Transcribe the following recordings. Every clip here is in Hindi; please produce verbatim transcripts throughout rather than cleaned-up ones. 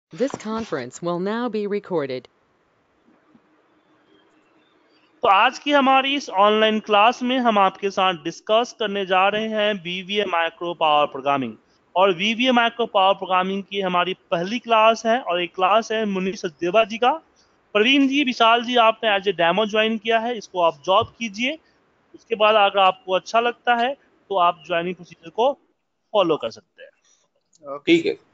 This conference will now be recorded. तो आज की हमारी इस ऑनलाइन क्लास में हम आपके साथ डिस्कस करने जा रहे हैं वीवीए माइक्रो पावर प्रोग्रामिंग। और वीवीए माइक्रो पावर प्रोग्रामिंग की हमारी पहली क्लास है और एक क्लास है मुनीश सचदेवा जी का। प्रवीण जी, विशाल जी, आपने एज ए डेमो ज्वाइन किया है, इसको आप जॉब कीजिए। उसके बाद अगर आपको अच्छा लगता है तो आप ज्वाइनिंग प्रोसीजर को फॉलो कर सकते हैं। ठीक है।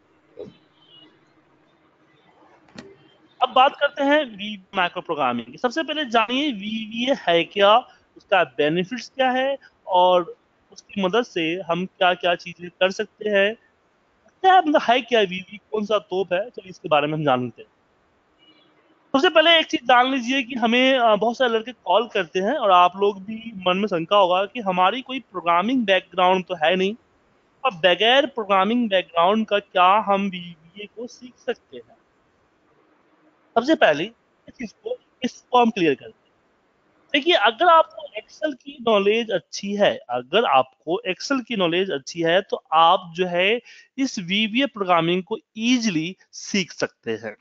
अब बात करते हैं वी माइक्रो प्रोग्रामिंग की। सबसे पहले जानिए वीवीए है क्या, उसका बेनिफिट्स क्या है और उसकी मदद से हम क्या क्या चीजें कर सकते हैं। क्या मतलब है क्या वीवी, कौन सा तोप है, चलिए इसके बारे में हम जानते हैं। सबसे पहले एक चीज जान लीजिए कि हमें अ, बहुत सारे लड़के कॉल करते हैं और आप लोग भी मन में शंका होगा कि हमारी कोई प्रोग्रामिंग बैकग्राउंड तो है नहीं, और बगैर प्रोग्रामिंग बैकग्राउंड का क्या हम वीवीए को सीख सकते हैं। सबसे पहले इस चीज को इसको हम क्लियर करते हैं। देखिए, अगर आपको एक्सेल की नॉलेज अच्छी है अगर आपको एक्सेल की नॉलेज अच्छी है तो आप जो है इस वीवीए प्रोग्रामिंग को इजीली सीख सकते हैं।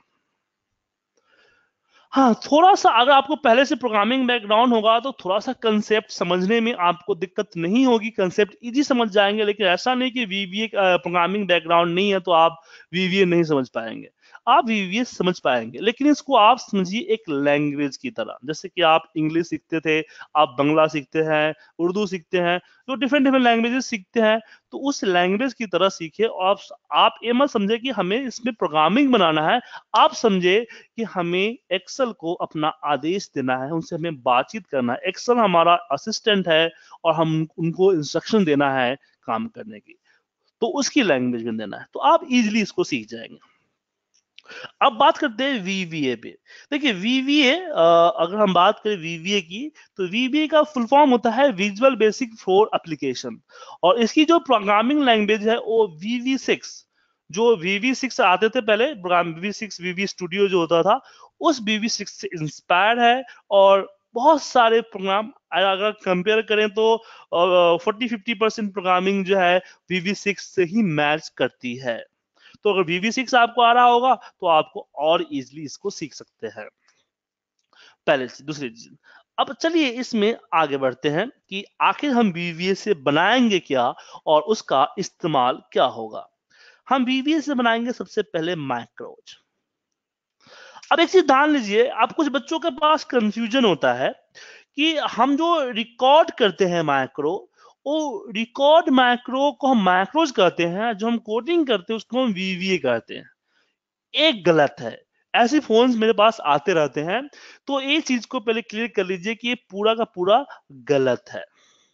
हाँ, थोड़ा सा अगर आपको पहले से प्रोग्रामिंग बैकग्राउंड होगा तो थोड़ा सा कंसेप्ट समझने में आपको दिक्कत नहीं होगी, कंसेप्ट इजी समझ जाएंगे। लेकिन ऐसा नहीं कि वीवीए प्रोग्रामिंग बैकग्राउंड नहीं है तो आप वीवीए नहीं समझ पाएंगे, आप वीवीए समझ पाएंगे। लेकिन इसको आप समझिए एक लैंग्वेज की तरह, जैसे कि आप इंग्लिश सीखते थे, आप बंगला सीखते हैं, उर्दू सीखते हैं, तो डिफरेंट डिफरेंट लैंग्वेजेस सीखते हैं, तो उस लैंग्वेज की तरह सीखिए। और आप ये मत समझे कि हमें इसमें प्रोग्रामिंग बनाना है, आप समझे कि हमें एक्सेल को अपना आदेश देना है, उनसे हमें बातचीत करना है। एक्सेल हमारा असिस्टेंट है और हम उनको इंस्ट्रक्शन देना है काम करने की, तो उसकी लैंग्वेज में देना है, तो आप इजीली इसको सीख जाएंगे। अब बात करते हैं वीवीए पे। देखिए वीवीए, अगर हम बात करें वीवीए की, तो वीवीए का फुल फॉर्म होता है विजुअल बेसिक फॉर एप्लीकेशन, और इसकी जो प्रोग्रामिंग लैंग्वेज है वो वीवी सिक्स, जो वीवी सिक्स आते थे पहले, वीवी सिक्स वीवी स्टूडियो जो होता था, उस वीवी सिक्स से इंस्पायर है। और बहुत सारे प्रोग्राम अगर कंपेयर करें तो फोर्टी फिफ्टी परसेंट प्रोग्रामिंग जो है वीवी सिक्स से ही मैच करती है। तो अगर वीवी सिक्स आपको आ रहा होगा तो आपको और इजीली इसको सीख सकते हैं। पहले से दूसरी चीज, अब चलिए इसमें आगे बढ़ते हैं कि आखिर हम वीवीए से बनाएंगे क्या और उसका इस्तेमाल क्या होगा। हम वीवीए से बनाएंगे सबसे पहले मैक्रोज। अब एक चीज ध्यान लीजिए, आप कुछ बच्चों के पास कंफ्यूजन होता है कि हम जो रिकॉर्ड करते हैं मैक्रो, वो रिकॉर्ड मैक्रो को हम मैक्रोज कहते हैं, जो हम कोडिंग करते हैं उसको हम वीवीए कहते हैं। एक गलत है, ऐसे फोन्स मेरे पास आते रहते हैं, तो ये चीज को पहले क्लियर कर लीजिए कि ये पूरा का पूरा गलत है।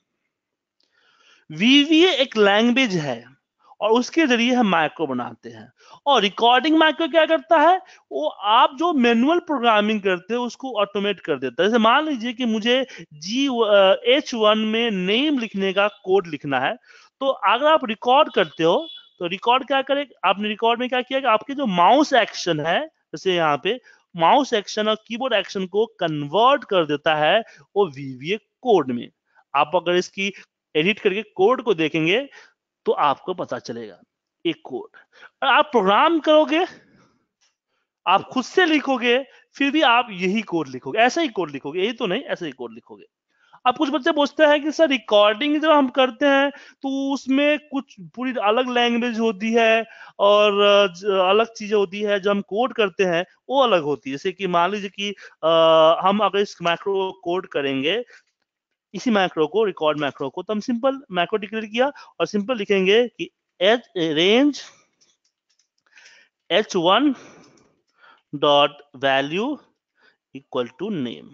वीवीए एक लैंग्वेज है और उसके जरिए हम माइक्रो बनाते हैं। और रिकॉर्डिंग माइक्रो क्या करता है, वो आप जो मैनुअल प्रोग्रामिंग करते हो उसको ऑटोमेट कर देता है। जैसे मान लीजिए कि मुझे जी एच वन में नेम लिखने का कोड लिखना है, तो अगर आप रिकॉर्ड करते हो तो रिकॉर्ड क्या करे, आपने रिकॉर्ड में क्या किया कि आपके जो माउस एक्शन है, जैसे यहाँ पे माउस एक्शन और कीबोर्ड एक्शन को कन्वर्ट कर देता है वो वीवीए कोड में। आप अगर इसकी एडिट करके कोड को देखेंगे तो आपको पता चलेगा एक कोड। आप प्रोग्राम करोगे, आप खुद से लिखोगे, फिर भी आप यही कोड लिखोगे, ऐसा ही कोड लिखोगे, यही तो नहीं, ऐसा ही कोड लिखोगे। अब कुछ बच्चे पूछते हैं कि सर रिकॉर्डिंग जब हम करते हैं तो उसमें कुछ पूरी अलग लैंग्वेज होती है और अलग चीजें होती है, जो हम कोड करते हैं वो अलग होती है। जैसे कि मान लीजिए कि आ, हम अगर इस मैक्रो कोड करेंगे, इसी मैक्रो को, रिकॉर्ड मैक्रो को, तो हम सिंपल मैक्रो डिक्लेयर किया और सिंपल लिखेंगे कि H range H one dot value equal to name.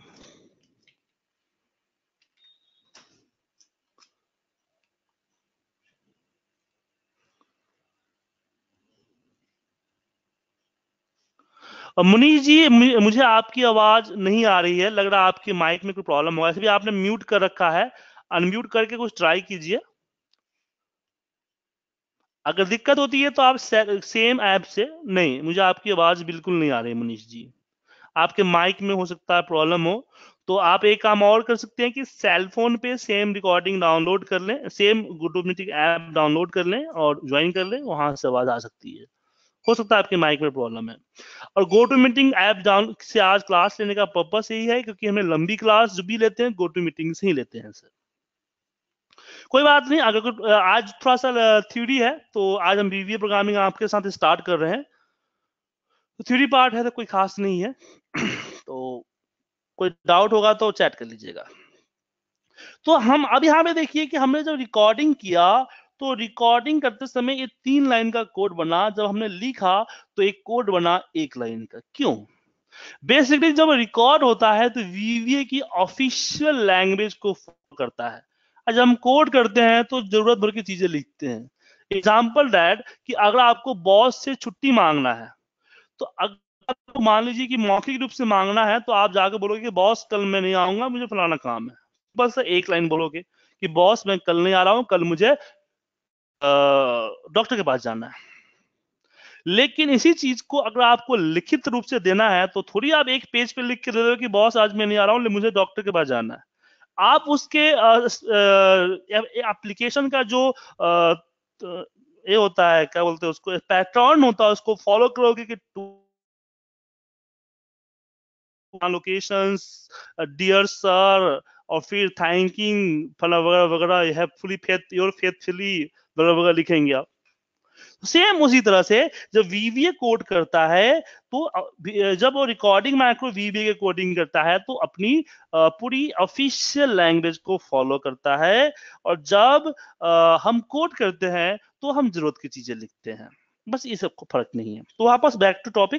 Munish ji, मुझे आपकी आवाज नहीं आ रही है, लग रहा है आपके माइक में कोई प्रॉब्लम होगा, भी आपने म्यूट कर रखा है, अनम्यूट करके कुछ ट्राई कीजिए। अगर दिक्कत होती है तो आप सेम ऐप से, नहीं मुझे आपकी आवाज बिल्कुल नहीं आ रही मनीष जी, आपके माइक में हो सकता है प्रॉब्लम हो। तो आप एक काम और कर सकते हैं कि सेल फोन पे सेम रिकॉर्डिंग डाउनलोड कर लें, सेम ऑटोमेटिक ऐप डाउनलोड कर लें और ज्वाइन कर लें, वहां से आवाज आ सकती है। हो सकता है आपके माइक में प्रॉब्लम है। और go to meeting app down से आज क्लास लेने का पर्पस यही है क्योंकि हमें लंबी क्लास जो भी लेते हैं गो टू मीटिंग से ही लेते हैं सर। कोई बात नहीं, अगर कोई आज थोड़ा सा थ्योरी है तो आज हम वीवीए प्रोग्रामिंग आपके साथ स्टार्ट कर रहे हैं। तो थ्योरी पार्ट है तो कोई खास नहीं है तो कोई डाउट होगा तो चैट कर लीजिएगा। तो हम अब यहाँ पे देखिए कि हमने जब रिकॉर्डिंग किया तो रिकॉर्डिंग करते समय ये तीन लाइन का कोड बना, जब हमने लिखा तो एक कोड बना एक लाइन का। क्यों? बेसिकली जब रिकॉर्ड होता है तो वीवीए की ऑफिशियल लैंग्वेज को फॉलो करता है। जब हम कोड करते हैं तो जरूरत भर की चीजें लिखते हैं। एग्जाम्पल दैट कि अगर आपको बॉस से छुट्टी मांगना है तो अगर आपको मान लीजिए कि मौखिक रूप से मांगना है तो आप जाकर बोलोगे कि बॉस कल मैं नहीं आऊंगा, मुझे फलाना काम है। बस एक लाइन बोलोगे कि बॉस मैं कल नहीं आ रहा हूं, कल मुझे डॉक्टर के पास जाना है। लेकिन इसी चीज को अगर आपको लिखित रूप से देना है तो थोड़ी आप एक पेज पे लिख के दे दो कि बॉस आज मैं नहीं आ रहा हूं, मुझे डॉक्टर के पास जाना है। आप उसके एप्लीकेशन का जो आ, ये होता है, क्या बोलते हैं उसको, पैटर्न होता है, उसको फॉलो करोगे कि लोकेशंस, डियर सर, और फिर थैंकिंग फला वगैरह वगैरह, you have fully faith your faithfully वगैरह वगैरह लिखेंगे आप। सेम उसी तरह से जब वीवीए कोड करता है तो जब वो रिकॉर्डिंग मैक्रो वीवीए के कोडिंग करता है तो अपनी पूरी ऑफिशियल लैंग्वेज को फॉलो करता है, और जब हम कोड करते हैं तो हम जरूरत की चीजें लिखते हैं। बस ये सब फर्क नहीं है। तो वापस बैक टू टॉपिक।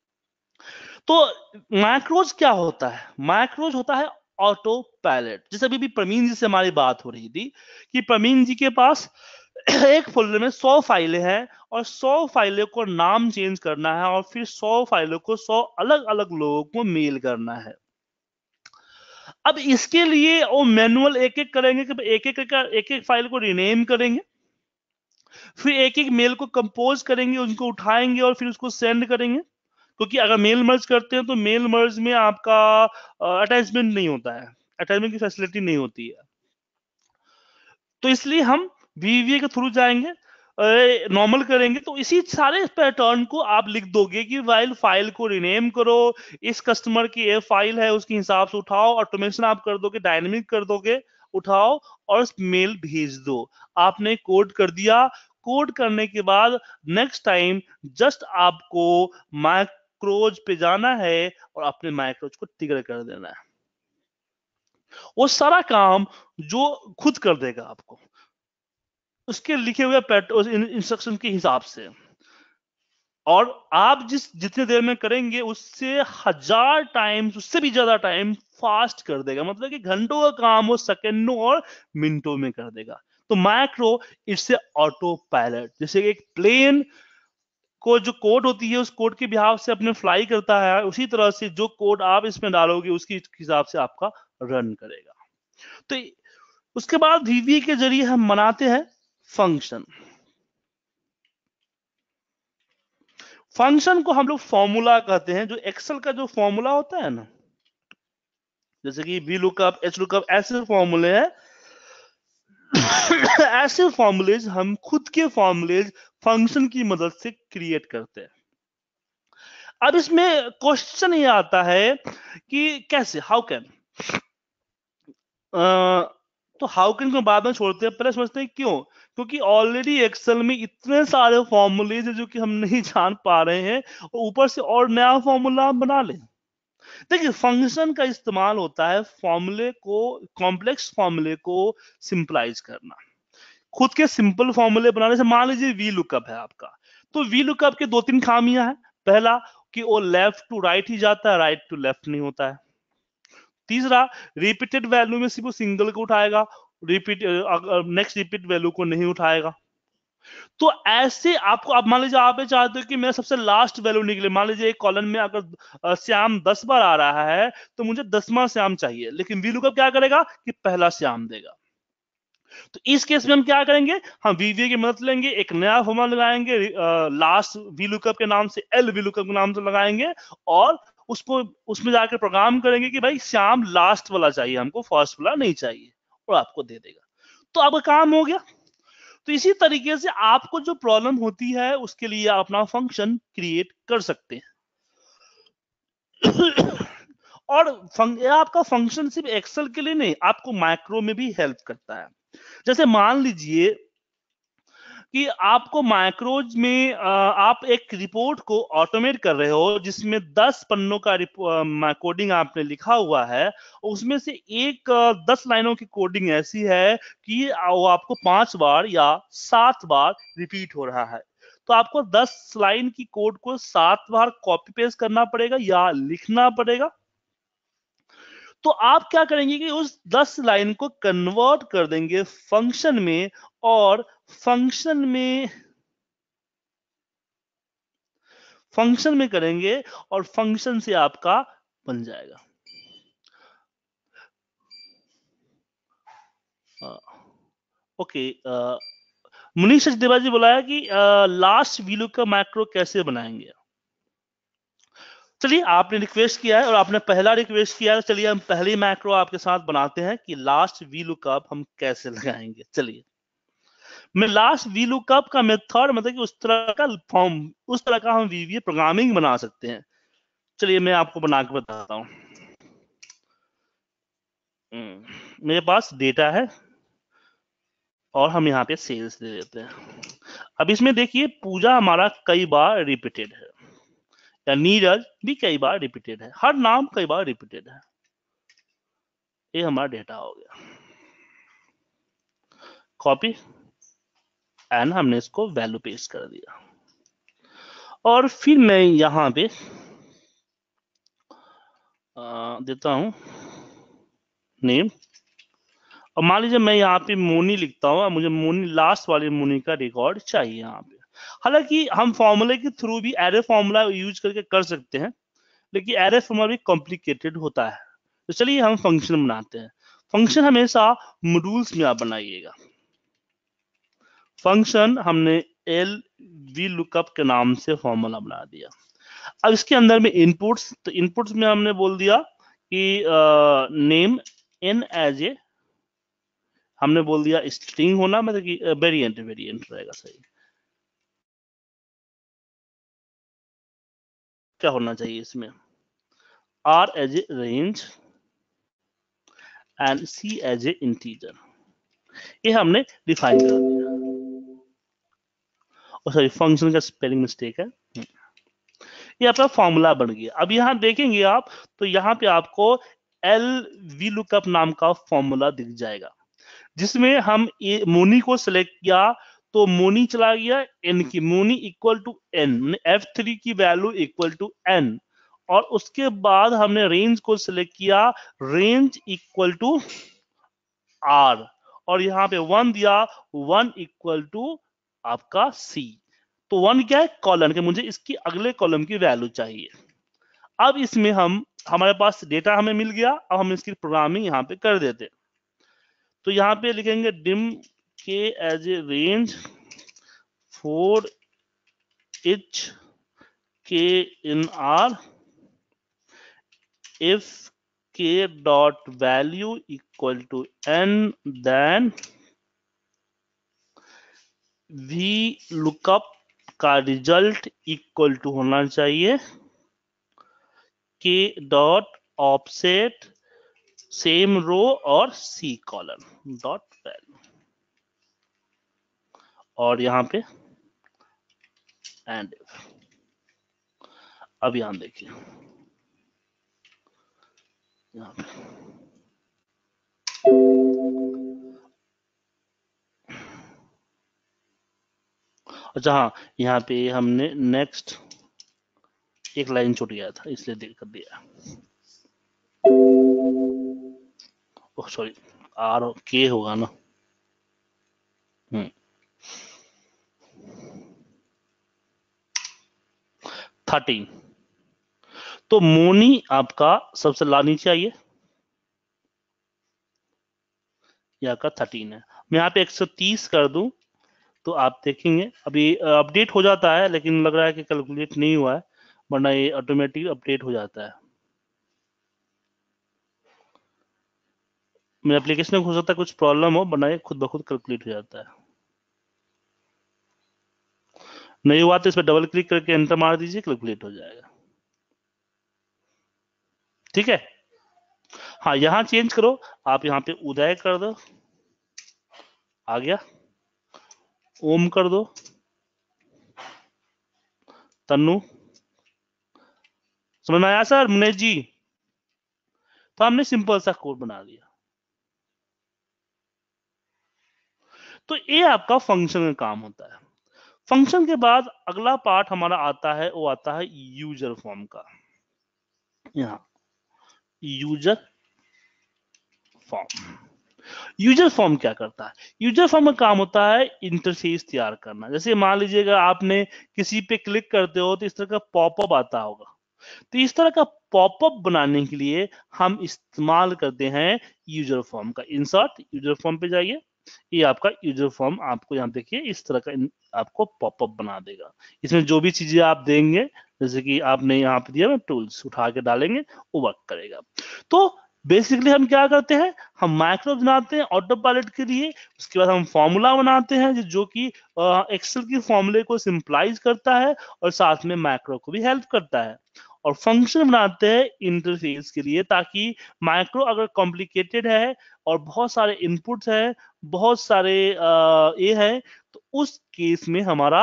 तो मैक्रोज क्या होता है? मैक्रोज होता है ऑटो पायलट। जैसे अभी भी प्रवीण जी से हमारी बात हो रही थी कि प्रवीण जी के पास एक फोल्डर में सौ फाइलें हैं और सौ फाइलों को नाम चेंज करना है और फिर सौ फाइलों को सौ अलग अलग लोगों को मेल करना है। अब इसके लिए वो मैनुअल एक एक करेंगे कि एक एक एक एक फाइल को रिनेम करेंगे, फिर एक एक मेल को कंपोज करेंगे, उनको उठाएंगे और फिर उसको सेंड करेंगे। क्योंकि अगर मेल मर्ज करते हैं तो मेल मर्ज में आपका अटैचमेंट नहीं होता है, अटैचमेंट की फैसिलिटी नहीं होती है। तो इसलिए हम वीवीए के थ्रू जाएंगे, नॉर्मल करेंगे। तो इसी सारे पैटर्न को आप लिख दोगे कि वाइल फाइल को रिनेम करो, इस कस्टमर की ये फाइल है उसके हिसाब से उठाओ, ऑटोमेशन आप कर दोगे, डायनेमिक कर दोगे, उठाओ और मेल भेज दो। आपने कोड कर दिया। कोड करने के बाद नेक्स्ट टाइम जस्ट आपको मैक्रोज पे जाना है और अपने मैक्रोज को ट्रिगर कर देना है। वो सारा काम जो खुद कर देगा आपको उसके लिखे हुए इंस्ट्रक्शन के हिसाब से, और आप जिस जितने देर में करेंगे उससे हजार टाइम्स, उससे भी ज्यादा टाइम फास्ट कर देगा। मतलब कि घंटों का काम वो सेकंडों और मिनटों में कर देगा। तो macro it's a autopilot. जैसे एक प्लेन को जो कोड होती है उस कोड के बिहाव से अपने फ्लाई करता है, उसी तरह से जो कोड आप इसमें डालोगे उसके हिसाब से आपका रन करेगा। तो उसके बाद वीवीए के जरिए हम बनाते हैं फंक्शन। फंक्शन को हम लोग फॉर्मूला कहते हैं। जो एक्सेल का जो फॉर्मूला होता है ना, जैसे कि वी लुकअप, एच लुकअप, ऐसे फॉर्मूले हैं ऐसे फॉर्मूलेज हम खुद के फॉर्मूलेज फंक्शन की मदद से क्रिएट करते हैं। अब इसमें क्वेश्चन ये आता है कि कैसे, हाउ कैन। तो हाउ कैन को बाद में छोड़ते हैं, पहले समझते हैं क्यों। क्योंकि ऑलरेडी एक्सेल में इतने सारे फॉर्मूलेज है जो कि हम नहीं जान पा रहे हैं, और ऊपर से और नया फॉर्मूला हम बना लें। देखिए, फंक्शन का इस्तेमाल होता है फॉर्मूले को, कॉम्प्लेक्स फॉर्मूले को सिंपलाइज करना। खुद के सिंपल फॉर्मूले बनाने से, मान लीजिए वी लुकअप है आपका, तो वी लुकअप के दो तीन खामियां हैं। पहला कि वो लेफ्ट टू राइट ही जाता है, राइट टू लेफ्ट नहीं होता है। तीसरा, रिपीटेड वैल्यू में सिर्फ वो सिंगल को उठाएगा, रिपीट नेक्स्ट रिपीट वैल्यू को नहीं उठाएगा। तो ऐसे आपको, अब मान लीजिए आप चाहते हो कि मेरा सबसे लास्ट वैल्यू निकले। मान लीजिए एक कॉलम में अगर श्याम दस बार आ रहा है तो मुझे दसवां श्याम चाहिए, लेकिन वी लुकअप क्या करेगा कि पहला श्याम देगा। तो इस केस में हम क्या करेंगे, हम वीवीए की मदद लेंगे, एक नया फॉर्मूला लगाएंगे, लास्ट वी लुकअप के नाम से, एल वी लुकअप के नाम से लगाएंगे, और उसको उसमें जाकर प्रोग्राम करेंगे कि भाई श्याम लास्ट वाला चाहिए हमको, फर्स्ट वाला नहीं चाहिए, और आपको दे देगा। तो आपका काम हो गया। तो इसी तरीके से आपको जो प्रॉब्लम होती है उसके लिए आप अपना फंक्शन क्रिएट कर सकते हैं। और फंक, आपका फंक्शन सिर्फ एक्सेल के लिए नहीं, आपको माइक्रो में भी हेल्प करता है। जैसे मान लीजिए कि आपको माइक्रोज में आप एक रिपोर्ट को ऑटोमेट कर रहे हो जिसमें दस पन्नों का कोडिंग आपने लिखा हुआ है, उसमें से एक दस लाइनों की कोडिंग ऐसी है कि वो आपको पांच बार या सात बार रिपीट हो रहा है। तो आपको दस लाइन की कोड को सात बार कॉपी पेस्ट करना पड़ेगा या लिखना पड़ेगा। तो आप क्या करेंगे कि उस दस लाइन को कन्वर्ट कर देंगे फंक्शन में, और फंक्शन में फंक्शन में करेंगे और फंक्शन से आपका बन जाएगा। ओके, मुनीश सचदेवा जी बोला है कि लास्ट वीलू का मैक्रो कैसे बनाएंगे। चलिए, आपने रिक्वेस्ट किया है और आपने पहला रिक्वेस्ट किया है, चलिए हम पहली मैक्रो आपके साथ बनाते हैं कि लास्ट वीलुकअप हम कैसे लगाएंगे। चलिए, मैं लास्ट वीलुकअप का मेथड मतलब कि उस तरह का फॉर्म, उस तरह का हम वीवीए प्रोग्रामिंग बना सकते हैं। चलिए मैं आपको बना के बताता हूं। मेरे पास डेटा है और हम यहाँ पे सेल्स दे देते हैं। अब इसमें देखिए पूजा हमारा कई बार रिपीटेड है, या नीरज भी कई बार रिपीटेड है, हर नाम कई बार रिपीटेड है। ये हमारा डेटा हो गया, कॉपी एंड हमने इसको वैल्यू पेस्ट कर दिया। और फिर मैं यहां पे आ, देता हूं नेम, और मान लीजिए मैं यहाँ पे मोनी लिखता हूँ, मुझे मोनी लास्ट वाली मोनी का रिकॉर्ड चाहिए यहाँ पे। हालांकि हम फॉर्मूले के थ्रू भी एरे फॉर्मूला यूज करके कर सकते हैं, लेकिन एरे फॉर्मूला भी कॉम्प्लिकेटेड होता है। तो चलिए हम फंक्शन बनाते हैं। फंक्शन हमेशा मॉड्यूल्स में आप बनाइएगा। फंक्शन हमने एल वी लुकअप के नाम से फॉर्मूला बना दिया। अब इसके अंदर में इनपुट्स, तो इनपुट्स में हमने बोल दिया कि नेम इन एज ए, हमने बोल दिया स्ट्रिंग होना, मतलब कि वेरिएंट वेरिएंट रहेगा सही। क्या होना चाहिए इसमें, R as a range and C as a integer, ये हमने डिफाइन कर दिया। और सॉरी, फंक्शन का स्पेलिंग मिस्टेक है, ये आपका फॉर्मूला बन गया। अब यहां देखेंगे आप तो यहां पे आपको एल वी लुकअप नाम का फॉर्मूला दिख जाएगा, जिसमें हम मोनी को सिलेक्ट किया तो मोनी चला गया एन की, मोनी equal to N, F three की वैल्यू इक्वल टू एन, और उसके बाद हमने रेंज को सिलेक्ट किया, रेंज इक्वल टू आर, और यहां पे वन दिया, वन इक्वल टू आपका सी। तो वन क्या है, कॉलम के, मुझे इसकी अगले कॉलम की वैल्यू चाहिए। अब इसमें हम, हमारे पास डेटा हमें मिल गया, अब हम इसकी प्रोग्रामिंग यहाँ पे कर देते। तो यहाँ पे लिखेंगे dim K as a range for each K in R if k dot value equal to n, then v lookup का रिजल्ट इक्वल टू होना चाहिए k dot offset same row और c कॉलम डॉट वैल्यू, और यहां पे एंड। अब यहां देखिए, यहां पे अच्छा, हाँ यहाँ पे हमने नेक्स्ट एक लाइन छूट गया था इसलिए देख कर दिया, ओह सॉरी, आर के होगा ना। हम्म थर्टीन, तो मोनी आपका सबसे ला नीचे आइए, यहाँ का थर्टीन है, मैं यहाँ पे एक सौ तीस कर दूं तो आप देखेंगे अभी अपडेट हो जाता है, लेकिन लग रहा है कि कैलकुलेट नहीं हुआ है, वरना ये ऑटोमेटिक अपडेट हो जाता है। मेरे एप्लीकेशन में हो सकता है कुछ प्रॉब्लम हो, वरना ये खुद ब खुद कैलकुलेट हो जाता है। नहीं हुआ तो इस पर डबल क्लिक करके एंटर मार दीजिए, कैलकुलेट हो जाएगा। ठीक है, हाँ यहां चेंज करो, आप यहाँ पे उदय कर दो, आ गया। ओम कर दो, तन्नु, समझ में आया सर मुनेश जी? तो हमने सिंपल सा कोड बना दिया। तो ये आपका फंक्शन का काम होता है। फंक्शन के बाद अगला पार्ट हमारा आता है, वो आता है यूजर फॉर्म का। यहां यूजर फॉर्म, यूजर फॉर्म क्या करता है? यूजर फॉर्म का काम होता है इंटरफेस तैयार करना। जैसे मान लीजिएगा आपने किसी पे क्लिक करते हो तो इस तरह का पॉपअप आता होगा, तो इस तरह का पॉपअप बनाने के लिए हम इस्तेमाल करते हैं यूजर फॉर्म का। इंसर्ट यूजर फॉर्म पे जाइए, ये आपका यूजर फॉर्म आपको यहाँ देखिए इस तरह का आपको पॉपअप बना देगा। इसमें जो भी चीजें आप देंगे, जैसे कि आपने यहाँ पे दिया ना टूल्स, उठा के डालेंगे वो वर्क करेगा। तो बेसिकली हम क्या करते हैं, हम माइक्रो बनाते हैं ऑटो पायलट के लिए, उसके बाद हम फॉर्मूला बनाते हैं जो कि एक्सेल की फॉर्मूले को सिंपलाइज करता है और साथ में मैक्रो को भी हेल्प करता है, और फंक्शन बनाते हैं इंटरफेस के लिए, ताकि माइक्रो अगर कॉम्प्लिकेटेड है और बहुत सारे इनपुट्स है, बहुत सारे ये है, तो उस केस में हमारा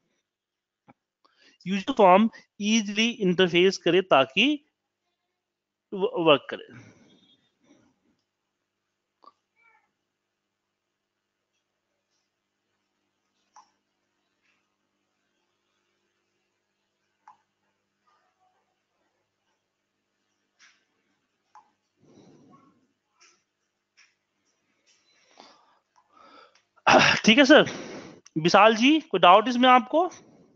यूजर फॉर्म इजीली इंटरफेस करे ताकि वर्क करे। ठीक है सर। विशाल जी कोई डाउट इसमें आपको?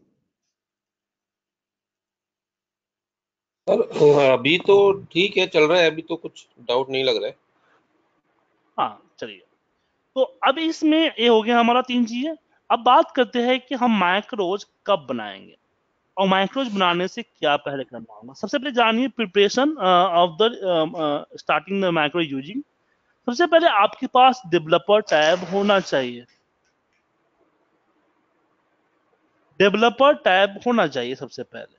सर अभी तो ठीक है, चल रहा है, अभी तो कुछ डाउट नहीं लग रहा है। हाँ चलिए, तो अब इसमें ये हो गया हमारा तीन चीजें। अब बात करते हैं कि हम माइक्रोज कब बनाएंगे और माइक्रोज बनाने से क्या पहले करना होगा। सबसे पहले जानिए preparation of the starting the micro using. सबसे पहले आपके पास डेवलपर टैब होना चाहिए, डेवलपर टैब होना चाहिए सबसे पहले,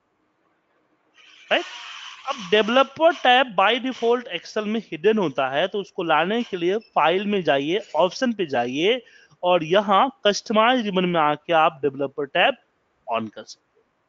राइट। अब developer tab by default Excel में हिडन होता है, तो उसको लाने के लिए फाइल में जाइए, ऑप्शन पे जाइए, और यहां कस्टमाइज रिबन में आके आप डेवलपर टैब ऑन कर सकते हैं।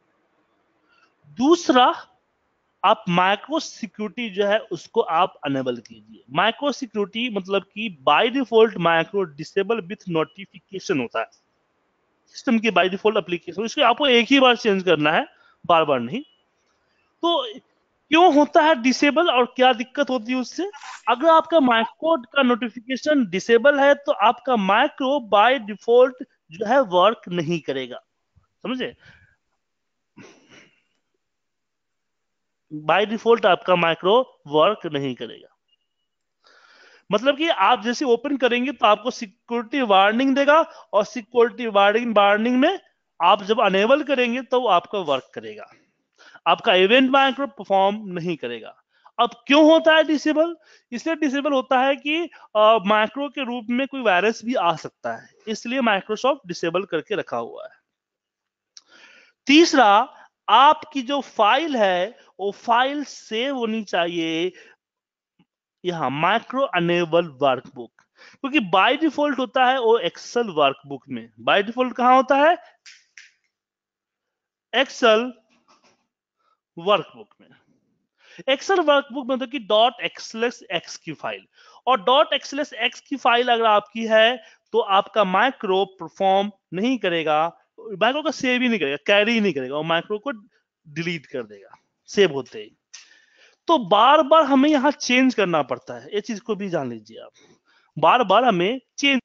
दूसरा, आप माइक्रो सिक्योरिटी जो है उसको आप अनेबल कीजिए। माइक्रो सिक्योरिटी मतलब कि by default micro disable with notification होता है सिस्टम की बाय डिफॉल्ट एप्लीकेशन, इसको आपको एक ही बार चेंज करना है, बार बार नहीं। तो क्यों होता है डिसेबल और क्या दिक्कत होती है उससे? अगर आपका माइक्रो का नोटिफिकेशन डिसेबल है तो आपका माइक्रो बाय डिफॉल्ट जो है वर्क नहीं करेगा, समझे? बाय डिफॉल्ट आपका माइक्रो वर्क नहीं करेगा, मतलब कि आप जैसे ओपन करेंगे तो आपको सिक्योरिटी वार्निंग देगा, और सिक्योरिटी वार्निंग वार्निंग में आप जब अनेबल करेंगे तो वो आपका वर्क करेगा, आपका इवेंट माइक्रो परफॉर्म नहीं करेगा। अब क्यों होता है डिसेबल? इसलिए डिसेबल होता है कि माइक्रो के रूप में कोई वायरस भी आ सकता है, इसलिए माइक्रोसॉफ्ट डिसेबल करके रखा हुआ है। तीसरा, आपकी जो फाइल है वो फाइल सेव होनी चाहिए यहां माइक्रो अनेबल वर्कबुक, क्योंकि बाय डिफॉल्ट होता है वो एक्सेल वर्कबुक में। बाय डिफॉल्ट कहां होता है? एक्सेल वर्कबुक में। एक्सेल वर्कबुक मतलब कि डॉट एक्सएलएस एक्स की फाइल, और डॉट एक्सएलएस एक्स की फाइल अगर आपकी है तो आपका माइक्रो परफॉर्म नहीं करेगा, माइक्रो का सेव ही नहीं करेगा, कैरी ही नहीं करेगा, और माइक्रो को डिलीट कर देगा सेव होते ही। तो बार बार हमें यहां चेंज करना पड़ता है, ये चीज को भी जान लीजिए आप, बार बार हमें चेंज।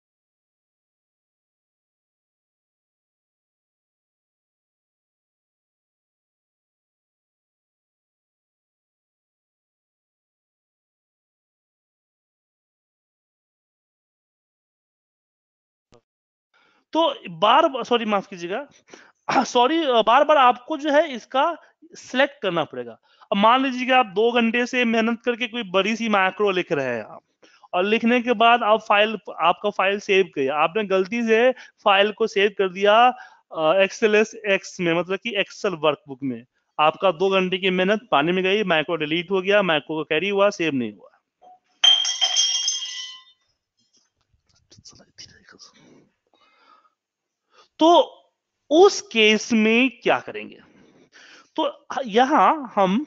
तो बार सॉरी माफ कीजिएगा सॉरी बार बार आपको जो है इसका सिलेक्ट करना पड़ेगा। अब मान लीजिए कि आप दो घंटे से मेहनत करके कोई बड़ी सी मैक्रो लिख रहे हैं आप, और लिखने के बाद आप फाइल आपका फाइल सेव किया, आपने गलती से फाइल को सेव कर दिया एक्सेल एक्स में, मतलब कि एक्सेल वर्कबुक में, आपका दो घंटे की मेहनत पानी में गई, माइक्रो डिलीट हो गया, माइक्रो कैरी हुआ, सेव नहीं हुआ। तो उस केस में क्या करेंगे? तो यहां हम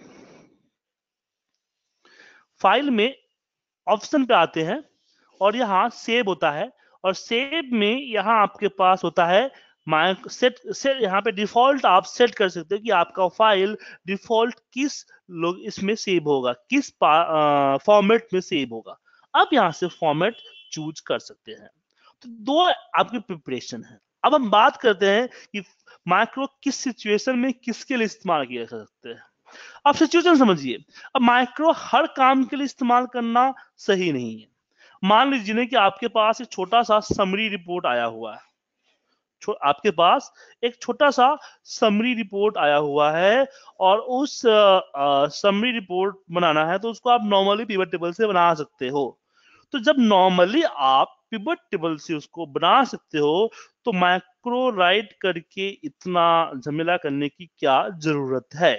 फाइल में ऑप्शन पे आते हैं और यहाँ सेव होता है, और सेव में यहाँ आपके पास होता है माइक सेट सेट यहाँ पे डिफॉल्ट आप सेट कर सकते हो कि आपका फाइल डिफॉल्ट किस लोग इसमें सेव होगा, किस फॉर्मेट में सेव होगा। अब यहाँ से फॉर्मेट चूज कर सकते हैं। तो दो आपकी प्रिपरेशन है। अब हम बात करते हैं कि माइक्रो किस सिचुएशन में किसके लिए इस्तेमाल किया जा सकते हैं। अब सिचुएशन समझिए। अब माइक्रो हर काम के लिए इस्तेमाल करना सही नहीं है। मान लीजिए कि आपके पास एक छोटा सा समरी रिपोर्ट आया हुआ है, आपके पास एक छोटा सा समरी रिपोर्ट आया हुआ है और उस समरी रिपोर्ट बनाना है तो उसको आप नॉर्मली पिवट टेबल से बना सकते हो। तो जब नॉर्मली आप पिवट टेबल से उसको बना सकते हो तो माइक्रो राइट करके इतना झमेला करने की क्या जरूरत है?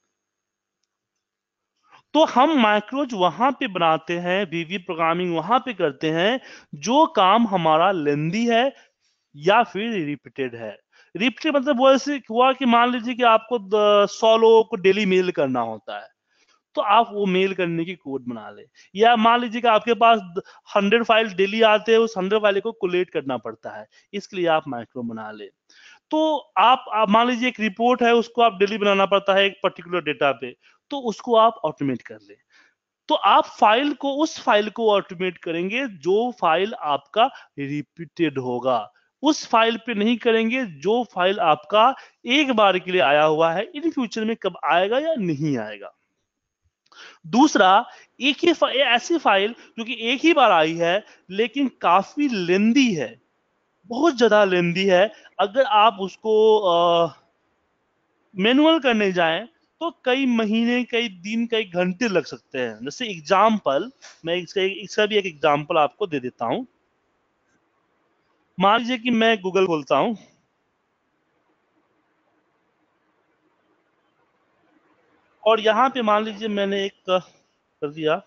तो हम माइक्रोज वहां पे बनाते हैं, वीवी प्रोग्रामिंग वहां पे करते हैं जो काम हमारा लेंदी है या फिर रिपीटेड है। रिपीटेड मतलब वो ऐसे हुआ कि मान लीजिए कि आपको सौ लोगों को डेली मेल करना होता है, तो आप वो मेल करने की कोड बना ले। या मान लीजिए कि आपके पास हंड्रेड फाइल डेली आते हैं, उस हंड्रेड फाइल को कोलेट करना पड़ता है, इसके लिए आप माइक्रो बना ले। तो आप, आप मान लीजिए एक रिपोर्ट है, उसको आप डेली बनाना पड़ता है एक पर्टिकुलर डेटा पे, तो उसको आप ऑटोमेट कर ले। तो आप फाइल को उस फाइल को ऑटोमेट करेंगे जो फाइल आपका रिपीटेड होगा, उस फाइल पे नहीं करेंगे जो फाइल आपका एक बार के लिए आया हुआ है, इन फ्यूचर में कब आएगा या नहीं आएगा। दूसरा, एक ही फाइल, ऐसी फाइल जो कि एक ही बार आई है लेकिन काफी लेंदी है, बहुत ज्यादा लेंदी है, अगर आप उसको मैनुअल करने जाएं तो कई महीने, कई दिन, कई घंटे लग सकते हैं। जैसे एग्जाम्पल, मैं इसका इसका भी एक एग्जाम्पल आपको दे देता हूं। मान लीजिए कि मैं गूगल खोलता हूं और यहां पे मान लीजिए मैंने एक कर दिया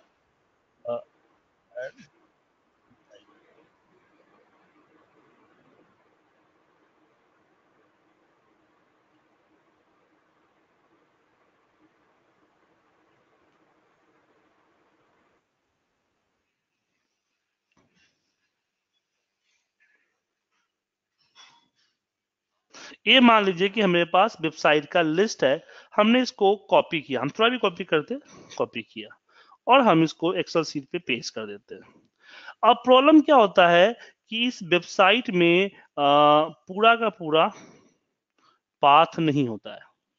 ये, मान लीजिए कि हमारे पास वेबसाइट का लिस्ट है, हमने इसको कॉपी किया, हम थोड़ा भी कॉपी करते कॉपी किया और हम इसको एक्सेल सीट पे पेस्ट कर देते हैं। अब प्रॉब्लम क्या होता है कि इस वेबसाइट में आ, पूरा का पूरा पाथ नहीं होता है,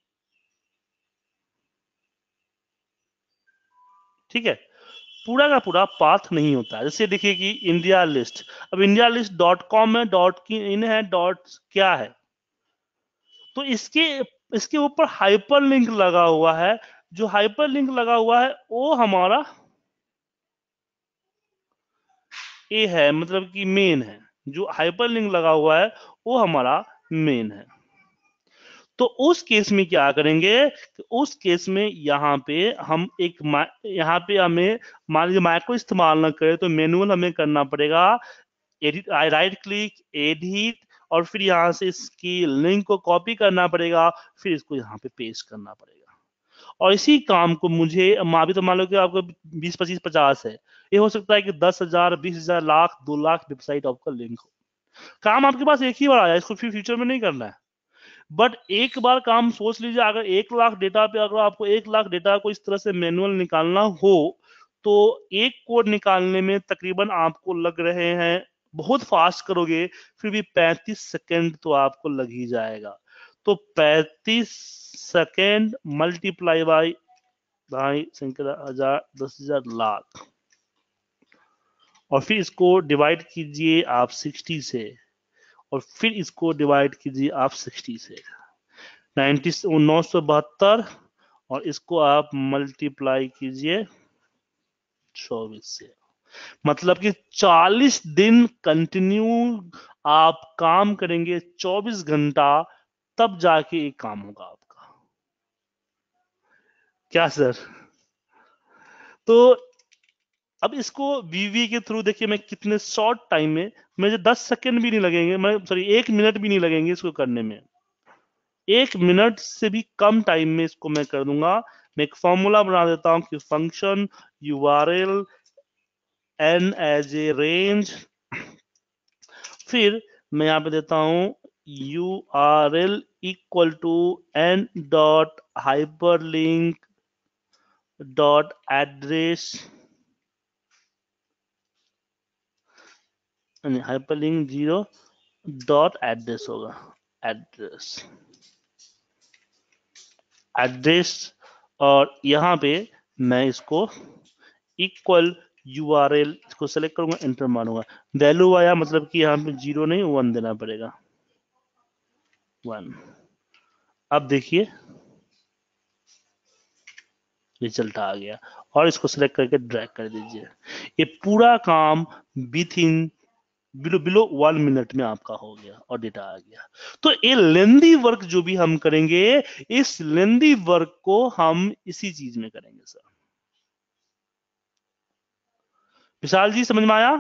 ठीक है, पूरा का पूरा पाथ नहीं होता है। जैसे देखिए कि इंडिया लिस्ट, अब इंडिया लिस्ट डॉट कॉम है, डॉट की इन है, डॉट क्या है, तो इसके इसके ऊपर हाइपर लिंक लगा हुआ है। जो हाइपर लिंक लगा हुआ है वो हमारा ए है, मतलब कि मेन है। जो हाइपर लिंक लगा हुआ है वो हमारा मेन है। तो उस केस में क्या करेंगे, उस केस में यहाँ पे हम एक, यहाँ पे हमें मान लीजिए माइक्रो इस्तेमाल ना करें तो मैनुअल हमें करना पड़ेगा, एडिट, राइट क्लिक, एडिट, और फिर यहाँ से इसकी लिंक को कॉपी करना पड़ेगा, फिर इसको यहाँ पे पेस्ट करना पड़ेगा। और इसी काम को मुझे, अभी तो मान लो कि आपको बीस पच्चीस पचास है, ये हो सकता है कि दस हजार बीस हजार लाख दो लाख वेबसाइट आपका लिंक हो। काम आपके पास एक ही बार आया, इसको फिर फ्यूचर में नहीं करना है। बट एक बार काम सोच लीजिए, अगर एक लाख डेटा पे, अगर आपको एक लाख डेटा को इस तरह से मैनुअल निकालना हो तो एक कोड निकालने में तकरीबन आपको लग रहे हैं, बहुत फास्ट करोगे फिर भी पैंतीस सेकेंड तो आपको लग ही जाएगा। तो पैंतीस सेकेंड मल्टीप्लाई बाई ढाई संख्या हजार दस हजार लाख, और फिर इसको डिवाइड कीजिए आप सिक्सटी से, और फिर इसको डिवाइड कीजिए आप सिक्सटी से, नाइन्टी नौ सौ बहत्तर, और इसको आप मल्टीप्लाई कीजिए चौबीस से। मतलब कि चालीस दिन कंटिन्यू आप काम करेंगे, चौबीस घंटा, तब जाके एक काम होगा आपका। क्या सर? तो अब इसको वीवी के थ्रू देखिए, मैं कितने शॉर्ट टाइम में, मुझे दस सेकंड भी नहीं लगेंगे, मैं सॉरी एक मिनट भी नहीं लगेंगे इसको करने में। एक मिनट से भी कम टाइम में इसको मैं कर दूंगा। मैं एक फॉर्मूला बना देता हूं कि function URL N as a range, फिर मैं यहां पे देता हूं U R L equal to N dot hyperlink dot address, hyperlink zero dot address होगा, एड्रेस एड्रेस और यहां पे मैं इसको इक्वल यूआरएल इसको सेलेक्ट करूंगा, एंटर मारूंगा। वैल्यू आया, मतलब कि यहां पे जीरो नहीं वन देना पड़ेगा, वन। अब देखिए रिजल्ट आ गया, और इसको सिलेक्ट करके ड्रैग कर दीजिए। ये पूरा काम within below below one minute में आपका हो गया और डेटा आ गया। तो ये लेंदी वर्क जो भी हम करेंगे, इस लेंदी वर्क को हम इसी चीज में करेंगे सर। विशाल जी समझ में आया?